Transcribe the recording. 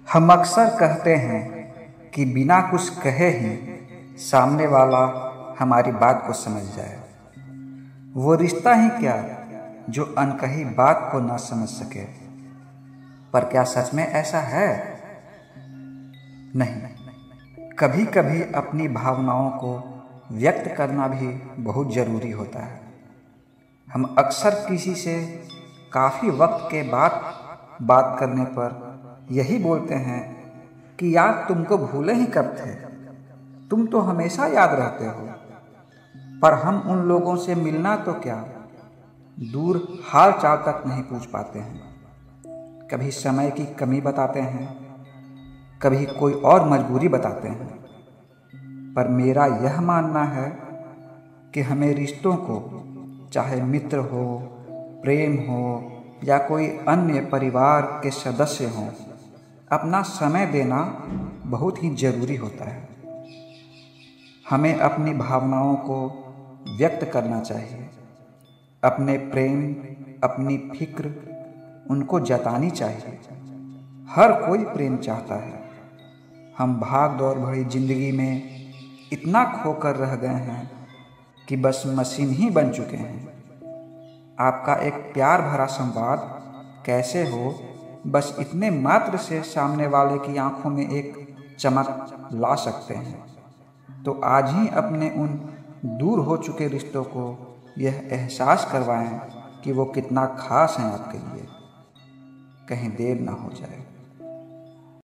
हम अक्सर कहते हैं कि बिना कुछ कहे ही सामने वाला हमारी बात को समझ जाए। वो रिश्ता ही क्या जो अनकही बात को ना समझ सके। पर क्या सच में ऐसा है? नहीं, कभी कभी अपनी भावनाओं को व्यक्त करना भी बहुत ज़रूरी होता है। हम अक्सर किसी से काफ़ी वक्त के बाद बात करने पर यही बोलते हैं कि यार तुमको भूले ही कब थे, तुम तो हमेशा याद रहते हो। पर हम उन लोगों से मिलना तो क्या, दूर हाल चाल तक नहीं पूछ पाते हैं। कभी समय की कमी बताते हैं, कभी कोई और मजबूरी बताते हैं। पर मेरा यह मानना है कि हमें रिश्तों को, चाहे मित्र हो, प्रेम हो या कोई अन्य परिवार के सदस्य हों, अपना समय देना बहुत ही ज़रूरी होता है। हमें अपनी भावनाओं को व्यक्त करना चाहिए। अपने प्रेम, अपनी फिक्र उनको जतानी चाहिए। हर कोई प्रेम चाहता है। हम भाग दौड़ भरी ज़िंदगी में इतना खोकर रह गए हैं कि बस मशीन ही बन चुके हैं। आपका एक प्यार भरा संवाद कैसे हो, बस इतने मात्र से सामने वाले की आंखों में एक चमक ला सकते हैं। तो आज ही अपने उन दूर हो चुके रिश्तों को यह एहसास करवाएं कि वो कितना खास हैं आपके लिए। कहीं देर ना हो जाए।